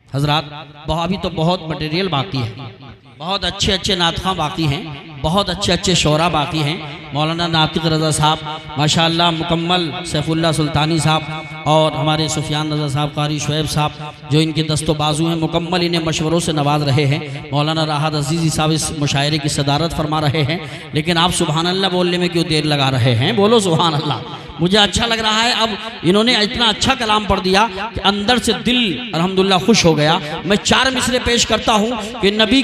हजरात अभी तो बहुत मटेरियल बाकी है, बहुत अच्छे अच्छे नातख़ां बाकी हैं, बहुत अच्छे अच्छे शोरा बाकी हैं। मौलाना नातिक रज़ा साहब माशाअल्लाह मुकम्मल, सैफुल्लाह सुल्तानी साहब और हमारे सुफियान रज़ा साहब, कारी शुएब साहब जो इनके दस्तो बाजू हैं, मुकम्मल इन्हें मशवरों से नवाज रहे हैं। मौलाना राहत अजीज़ी साहब इस मुशायरे की सदारत फरमा रहे हैं। लेकिन आप सुभान अल्लाह बोलने में क्यों देर लगा रहे हैं? बोलो सुभान अल्लाह। मुझे अच्छा लग रहा है। अब इन्होंने इतना अच्छा कलाम पढ़ दिया कि अंदर से दिल अल्हम्दुलिल्लाह खुश हो गया। मैं 4 मिसरे पेश करता हूँ कि नबी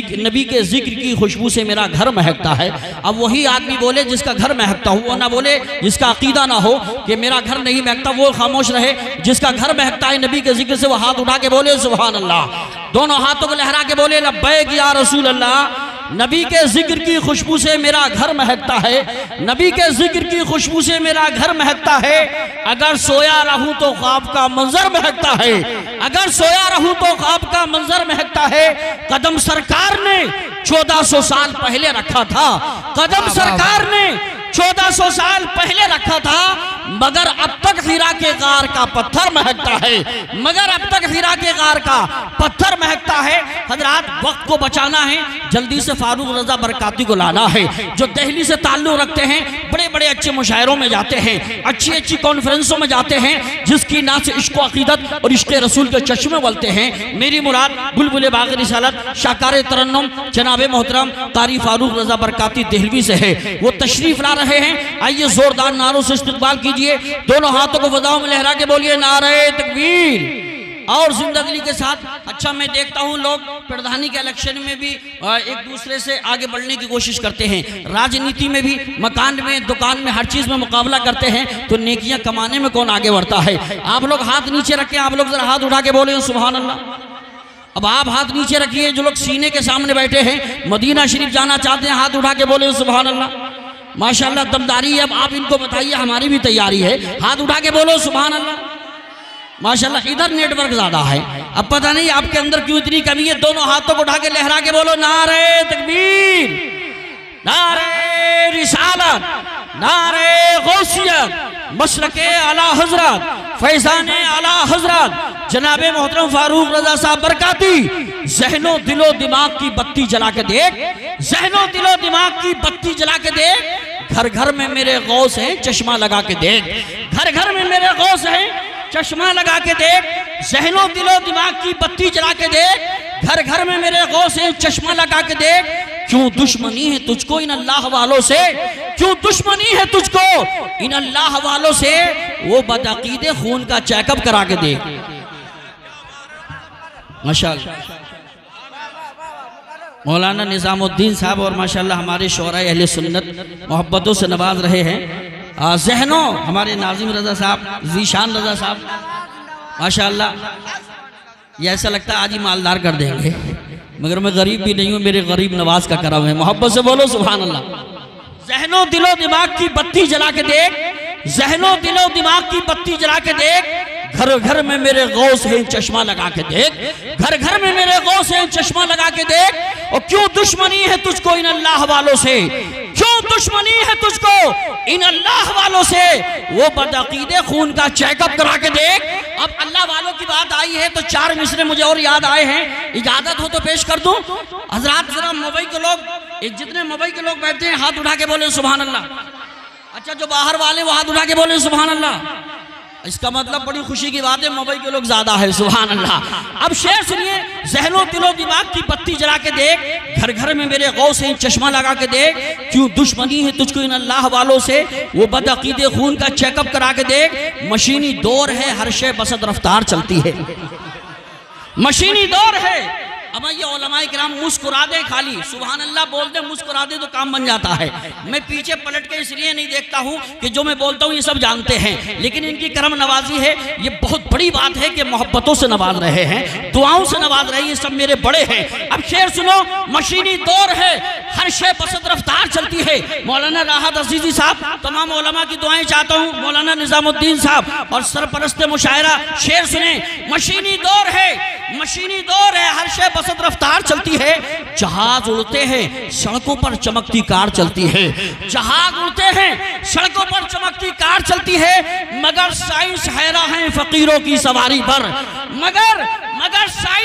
के जिक्र की खुशबू से मेरा घर महकता है। अब वही आदमी बोले जिसका घर महकता हो, वो ना बोले जिसका अकीदा ना हो कि मेरा घर नहीं महकता, वो खामोश रहे। जिसका घर महकता है नबी के जिक्र से, वो हाथ उठा के बोले सुभान अल्लाह, दोनों हाथों को लहरा के बोले लब्बैक या रसूल अल्लाह। नबी के जिक्र की खुशबू से मेरा घर महकता है, नबी के जिक्र की खुशबू से मेरा घर महकता है। अगर सोया रहूं तो ख्वाब का मंजर महकता है, अगर सोया रहूं तो ख्वाब का मंजर महकता है। कदम सरकार ने 1400 साल पहले रखा था, कदम सरकार ने 1400 साल पहले रखा था, मगर अब तक हिरा के गार का पत्थर महकता है, मगर अब तक हिरा के गार का पत्थर महकता है। हजरात वक्त को बचाना है, जल्दी से फारूक रजा बरकाती को लाना है, जो दिल्ली से ताल्लुक रखते हैं, बड़े बड़े अच्छे मुशायरों में जाते हैं, अच्छी अच्छी कॉन्फ्रेंसों में जाते हैं, जिसकी ना से इश्क अकीदत और इश्क रसूल के चश्मे बोलते हैं। मेरी मुराद बुलबुल बाग़ रिसालत शाकार तरन्नुम जनाब मोहतरम कारी फारूक रजा बरकाती दिल्ली से है, वो तशरीफ ला रहे हैं। आइए जोरदार नारों से इस्तकबाल कीजिए, दोनों हाथों को फज़ाओं में लहरा के बोलिए नारे तकबीर और जिंदगी के साथ। अच्छा, मैं देखता हूँ लोग प्रधानी के इलेक्शन में भी एक दूसरे से आगे बढ़ने की कोशिश करते हैं, राजनीति में भी, मकान में, दुकान में, हर चीज़ में मुकाबला करते हैं, तो नेकियां कमाने में कौन आगे बढ़ता है? आप लोग हाथ नीचे रखें, आप लोग जरा हाथ उठा के बोले सुभान अल्लाह। अब आप हाथ नीचे रखिए, जो लोग सीने के सामने बैठे हैं, मदीना शरीफ जाना चाहते हैं, हाथ उठा के बोले सुभान अल्लाह। माशाअल्लाह दमदारी है। अब आप इनको बताइए, हमारी भी तैयारी है, हाथ उठा के बोलो सुभान अल्लाह। माशाअल्लाह इधर नेटवर्क ज्यादा है, अब पता नहीं आपके अंदर क्यों इतनी कमी है। दोनों हाथों को उठा के लहरा के बोलो नारे तकबीर, नारे रिसालत, नारे गौसियत, मसलके आला हजरत, फैजाने आला हजरत जनाबे मोहतरम फारूक रजा साहब बरकाती। ज़हनो दिलो दिमाग की बत्ती जला के देख, ज़हनो दिलो दिमाग की बत्ती जला के देख। घर घर में मेरे गौस हैं, चश्मा लगा के देख, घर घर में मेरे गौस हैं, चश्मा लगा के देख। ज़हनो दिलो दिमाग की बत्ती जला के देख, घर घर में मेरे गौस हैं, चश्मा लगा के देख। क्यों दुश्मनी है तुझको इन अल्लाह वालों से, क्यों दुश्मनी है तुझको इन अल्लाह वालों से? वो बदअकीदे खून का चेकअप करा के देख। माशाअल्लाह मौलाना निज़ामुद्दीन साहब और माशाअल्लाह हमारे शोराए अहले सुन्नत मोहब्बतों से नवाज रहे हैं। ज़हनों हमारे नाज़िम रज़ा साहब, ज़ीशान रज़ा साहब माशाअल्लाह, ये ऐसा लगता है आज ही मालदार कर देंगे, मगर मैं गरीब भी नहीं हूँ, मेरे गरीब नवाज का करम है। मोहब्बत से बोलो सुभान अल्लाह। ज़हनों दिलो दिमाग की बत्ती जला के देख, ज़हनों दिलो दिमाग की बत्ती जला के देख। घर घर में मेरे गौस हैं, चश्मा लगा के देख, घर घर में मेरे गौस हैं, चश्मा लगा के देख। और क्यों दुश्मनी है तुझको इन अल्लाह वालों से, क्यों दुश्मनी है तुझको इन अल्लाह वालों से? वो बदअकीदे खून का चेकअप करा के देख। अब अल्लाह वालों की बात आई है तो 4 मिसरे मुझे और याद आए हैं, इजाजत हो तो पेश कर दूं। हजरात जरा मुंबई के लोग, जितने मुंबई के लोग बैठते हैं हाथ उठा के बोले सुभान अल्लाह। अच्छा, जो बाहर वाले वो हाथ उठा के बोले सुभान अल्लाह। इसका मतलब बड़ी खुशी की बात है, मुंबई के लोग ज्यादा है सुभान अल्लाह। अब शेर सुनिए, ज़हनो दिलो दिमाग की बत्ती जला के देख, घर घर में मेरे गौस हैं, चश्मा लगा के देख। क्यों दुश्मनी है तुझको इन अल्लाह वालों से? वो बदअकीदे खून का चेकअप करा के देख। मशीनी दौर है, हर शे बसत रफ्तार चलती है, मशीनी दौर है। अब ये उलमाए किराम मुस्कुरा दे, खाली सुभान अल्लाह बोल दे, मुस्कुरा दे तो काम बन जाता है। मैं पीछे पलट के इसलिए नहीं देखता हूँ कि जो मैं बोलता हूँ ये सब जानते हैं, लेकिन इनकी करम नवाजी है। ये बहुत बड़ी बात है कि मोहब्बतों से नवाज रहे हैं, दुआओं से नवाज रहे हैं, ये सब मेरे बड़े हैं। अब शेर सुनो, मशीनी दौर है, हर शे बसत रफ्तार चलती है। मौलाना राहत अजीज़ी साहब, तमाम उलमा की दुआएं चाहता हूँ, मौलाना निज़ामुद्दीन साहब और सरपरस्त मुशायरा। शेर सुने, मशीनी दौर है, मशीनी दौर है, हर शे बसत रफ्तार चलती है। जहाज उड़ते हैं, सड़कों पर चमकती कार चलती है, जहाज उड़ते हैं, सड़कों पर चमकती कार चलती है। मगर साइंस हैरान है फकीरों की सवारी पर, मगर साइंस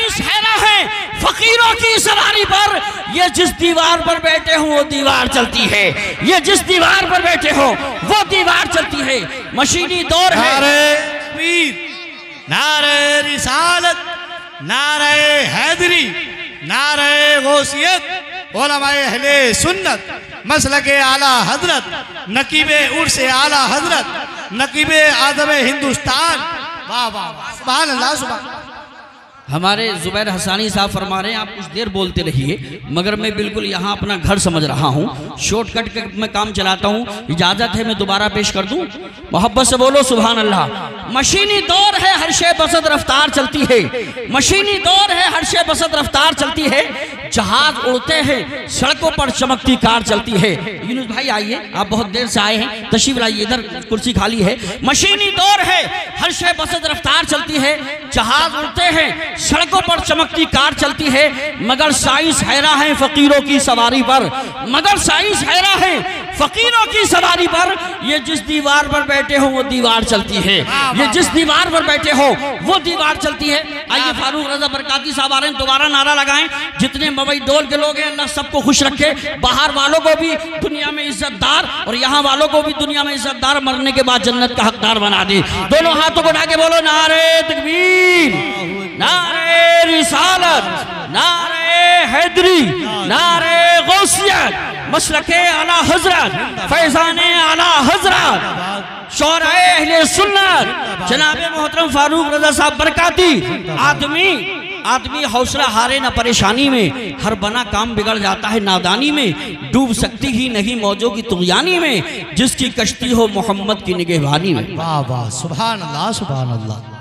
फकीरों की सवारी पर। ये जिस दीवार पर बैठे हो वो दीवार चलती है, ये जिस दीवार पर बैठे हो वो दीवार चलती है। मशीनी दौर है। नारे तकबीर, नारे रिसालत, नारे हैदरी, नारे गौसियत, उलमाए अहले सुन्नत, मसलके आला हजरत, नकीबे उर्से आला हजरत, नकीबे आदम हिंदुस्तान। वाह वाह वाह, सुभान अल्लाह, सुभान। हमारे जुबैर हसानी साहब फरमा रहे हैं आप कुछ देर बोलते रहिए, मगर मैं बिल्कुल यहाँ अपना घर समझ रहा हूँ, शॉर्टकट के मैं काम चलाता हूँ। इजाज़त है मैं दोबारा पेश कर दूँ? मोहब्बत से बोलो सुभान अल्लाह। मशीनी दौर है, हर शे बसत रफ्तार चलती है। मशीनी दौर है, हर शे बसत रफ्तार चलती है। जहाज उड़ते हैं, सड़कों पर चमकती कार चलती है। यूनुस भाई आइए, आप बहुत देर से आए हैं, तशरीफ लाइए, इधर कुर्सी खाली है। मशीनी दौर है, हर शे बसत रफ्तार चलती है। जहाज उड़ते हैं, सड़कों पर चमकती कार चलती है, मगर साइंस हैरा है फकीरों की सवारी पर। मगर साइंस हैरा है फकीरों की सवारी पर। ये जिस दीवार पर बैठे हो वो दीवार चलती है, ये जिस दीवार पर बैठे हो वो दीवार चलती है। आइए फारूक रजा बरकाती साहब आ रहे हैं, दोबारा नारा लगाएं। जितने मवई डोल के लोग हैं अल्लाह सबको खुश रखे, बाहर वालों को भी दुनिया में इज्जतदार और यहाँ वालों को भी दुनिया में इज्जतदार, मरने के बाद जन्नत का हकदार बना दे। दोनों हाथों को उठा के बोलो नारे तकबीर, नारे रिसालत, नारे हैदरी, नारे गौसियत, मसलके आला हजरत, फैजाने आला हजरत, शौराए अहले सुन्नत जनाबे मोहतरम फारूक रजा साहब बरकाती। आदमी हौसला हारे ना परेशानी में, हर बना काम बिगड़ जाता है नादानी में। डूब सकती ही नहीं मौजों की तुग़यानी में, जिसकी कश्ती हो मोहम्मद की निगहबानी में। वाह वाह, सुभान अल्लाह, सुभान अल्लाह।